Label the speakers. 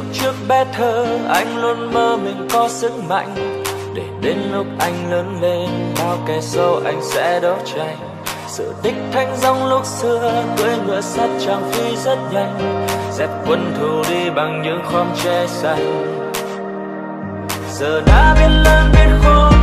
Speaker 1: trước bé thơ anh luôn mơ mình có sức mạnh, để đến lúc anh lớn lên bao kẻ sâu anh sẽ đấu tranh. Sự đích thanh giống lúc xưa, cưỡi ngựa sắt chàng phi rất nhanh, dẹp quân thù đi bằng những khóm tre xanh. Giờ đã biết lớn biết khôn,